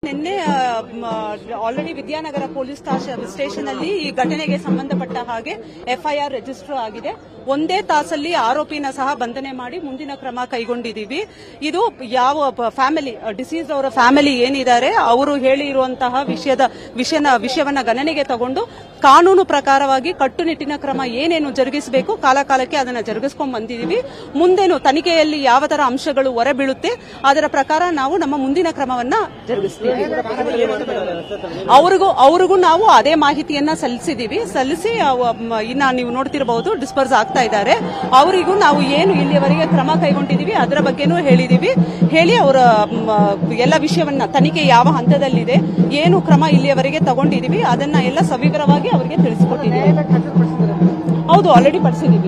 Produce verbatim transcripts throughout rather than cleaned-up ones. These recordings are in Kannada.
ನಿನ್ನೆ ಆಲ್ರೆಡಿ ವಿದ್ಯಾನಗರ ಪೊಲೀಸ್ ಸ್ಟೇಷನ್ ಅಲ್ಲಿ ಈ ಘಟನೆಗೆ ಸಂಬಂಧಪಟ್ಟ ಹಾಗೆ ಎಫ್ಐಆರ್ ರಿಜಿಸ್ಟರ್ ಆಗಿದೆ. ಒಂದೇ ತಾಸಲ್ಲಿ ಆರೋಪಿನ ಸಹ ಬಂಧನೆ ಮಾಡಿ ಮುಂದಿನ ಕ್ರಮ ಕೈಗೊಂಡಿದ್ದೀವಿ. ಇದು ಯಾವ ಫ್ಯಾಮಿಲಿ ಡಿಸೀಸ್ ಅವರ ಫ್ಯಾಮಿಲಿ ಏನಿದ್ದಾರೆ ಅವರು ಹೇಳಿರುವಂತಹ ವಿಷಯದ ವಿಷಯನ ವಿಷಯವನ್ನ ಗಣನೆಗೆ ತಗೊಂಡು ಕಾನೂನು ಪ್ರಕಾರವಾಗಿ ಕಟ್ಟುನಿಟ್ಟಿನ ಕ್ರಮ ಏನೇನು ಜರುಗಿಸಬೇಕು ಕಾಲಕಾಲಕ್ಕೆ ಅದನ್ನ ಜರುಗಿಸಿಕೊಂಡು ಬಂದಿದ್ದೀವಿ. ಮುಂದೇನು ತನಿಖೆಯಲ್ಲಿ ಯಾವ ತರ ಅಂಶಗಳು ಹೊರಬೀಳುತ್ತೆ ಅದರ ಪ್ರಕಾರ ನಾವು ನಮ್ಮ ಮುಂದಿನ ಕ್ರಮವನ್ನ ಜರುಗಿಸ್ತೀವಿ. ಅವ್ರಿಗೂ ಅವ್ರಿಗೂ ನಾವು ಅದೇ ಮಾಹಿತಿಯನ್ನ ಸಲ್ಲಿಸಿದೀವಿ. ಸಲ್ಲಿಸಿ ಇನ್ನ ನೀವು ನೋಡ್ತಿರಬಹುದು ಡಿಸ್ಪರ್ಸ್ ಆಗ್ತಾ ಇದ್ದಾರೆ. ಅವರಿಗೂ ನಾವು ಏನು ಇಲ್ಲಿಯವರೆಗೆ ಕ್ರಮ ಕೈಗೊಂಡಿದೀವಿ ಅದರ ಬಗ್ಗೆನೂ ಹೇಳಿದೀವಿ. ಹೇಳಿ ಅವರ ಎಲ್ಲ ವಿಷಯವನ್ನ ತನಿಖೆ ಯಾವ ಹಂತದಲ್ಲಿದೆ, ಏನು ಕ್ರಮ ಇಲ್ಲಿಯವರೆಗೆ ತಗೊಂಡಿದೀವಿ ಅದನ್ನ ಎಲ್ಲ ಸವಿವರವಾಗಿ ಅವರಿಗೆ ತಿಳಿಸಿಕೊಟ್ಟಿದ್ದೀವಿ. ಹೌದು, ಆಲ್ರೆಡಿ ಪಡಿಸಿದೀವಿ.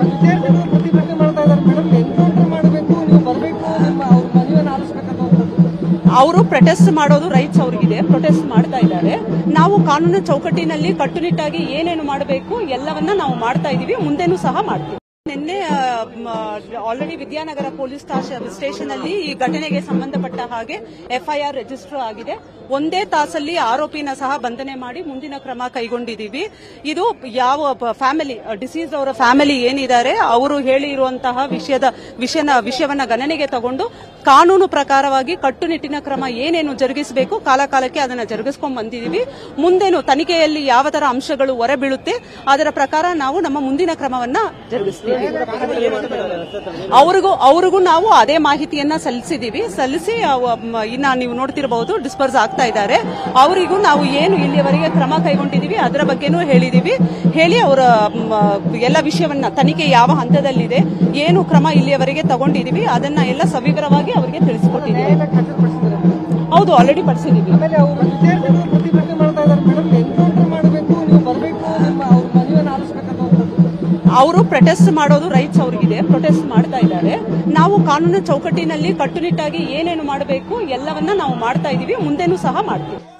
ಅವರು ಪ್ರೊಟೆಸ್ಟ್ ಮಾಡೋದು ರೈಟ್ಸ್ ಅವ್ರಿಗಿದೆ, ಪ್ರೊಟೆಸ್ಟ್ ಮಾಡ್ತಾ ಇದ್ದಾರೆ. ನಾವು ಕಾನೂನು ಚೌಕಟ್ಟಿನಲ್ಲಿ ಕಟ್ಟುನಿಟ್ಟಾಗಿ ಏನೇನು ಮಾಡಬೇಕು ಎಲ್ಲವನ್ನ ನಾವು ಮಾಡ್ತಾ ಇದೀವಿ, ಮುಂದೆನೂ ಸಹ ಮಾಡ್ತೀವಿ. ನಿನ್ನೆ ಆಲ್ರೆಡಿ ವಿದ್ಯಾನಗರ ಪೊಲೀಸ್ ಸ್ಟೇಷನ್ ಅಲ್ಲಿ ಈ ಘಟನೆಗೆ ಸಂಬಂಧಪಟ್ಟ ಹಾಗೆ ಎಫ್ಐಆರ್ ರಿಜಿಸ್ಟರ್ ಆಗಿದೆ. ಒಂದೇ ತಾಸಲ್ಲಿ ಆರೋಪಿನ ಸಹ ಬಂಧನೆ ಮಾಡಿ ಮುಂದಿನ ಕ್ರಮ ಕೈಗೊಂಡಿದ್ದೀವಿ. ಇದು ಯಾವ ಫ್ಯಾಮಿಲಿ ಡಿಸೀಸ್ ಅವರ ಫ್ಯಾಮಿಲಿ ಏನಿದ್ದಾರೆ ಅವರು ಹೇಳಿರುವಂತಹ ವಿಷಯದ ವಿಷಯನ ವಿಷಯವನ್ನ ಗಣನೆಗೆ ತಗೊಂಡು ಕಾನೂನು ಪ್ರಕಾರವಾಗಿ ಕಟ್ಟುನಿಟ್ಟಿನ ಕ್ರಮ ಏನೇನು ಜರುಗಿಸಬೇಕು ಕಾಲಕಾಲಕ್ಕೆ ಅದನ್ನ ಜರುಗಿಸಿಕೊಂಡು ಬಂದಿದ್ದೀವಿ. ಮುಂದೇನು ತನಿಖೆಯಲ್ಲಿ ಯಾವ ತರ ಅಂಶಗಳು ಹೊರಬೀಳುತ್ತೆ ಅದರ ಪ್ರಕಾರ ನಾವು ನಮ್ಮ ಮುಂದಿನ ಕ್ರಮವನ್ನ ಜರುಗಿಸ್ತೀವಿ. ಅವ್ರಿಗೂ ಅವ್ರಿಗೂ ನಾವು ಅದೇ ಮಾಹಿತಿಯನ್ನ ಸಲ್ಲಿಸಿದೀವಿ. ಸಲ್ಲಿಸಿ ಇನ್ನ ನೀವು ನೋಡ್ತಿರಬಹುದು ಡಿಸ್ಪರ್ಸ್ ಆಗ್ತಾ ಇದ್ದಾರೆ. ಅವರಿಗೂ ನಾವು ಏನು ಇಲ್ಲಿಯವರೆಗೆ ಕ್ರಮ ಕೈಗೊಂಡಿದೀವಿ ಅದರ ಬಗ್ಗೆನೂ ಹೇಳಿದೀವಿ. ಹೇಳಿ ಅವರ ಎಲ್ಲ ವಿಷಯವನ್ನ ತನಿಖೆ ಯಾವ ಹಂತದಲ್ಲಿದೆ, ಏನು ಕ್ರಮ ಇಲ್ಲಿಯವರೆಗೆ ತಗೊಂಡಿದೀವಿ ಅದನ್ನ ಎಲ್ಲ ಸವಿವರವಾಗಿ ಅವರಿಗೆ ತಿಳಿಸಿಕೊಟ್ಟಿದ್ದೀವಿ. ಹೌದು, ಆಲ್ರೆಡಿ ಪಡಿಸಿದೀವಿ. ಅವರು ಪ್ರೊಟೆಸ್ಟ್ ಮಾಡೋದು ರೈಟ್ಸ್ ಅವ್ರಿಗಿದೆ, ಪ್ರೊಟೆಸ್ಟ್ ಮಾಡ್ತಾ ಇದ್ದಾರೆ. ನಾವು ಕಾನೂನು ಚೌಕಟ್ಟಿನಲ್ಲಿ ಕಟ್ಟುನಿಟ್ಟಾಗಿ ಏನೇನು ಮಾಡಬೇಕು ಎಲ್ಲವನ್ನ ನಾವು ಮಾಡ್ತಾ ಇದೀವಿ, ಮುಂದೆನೂ ಸಹ ಮಾಡ್ತೀವಿ.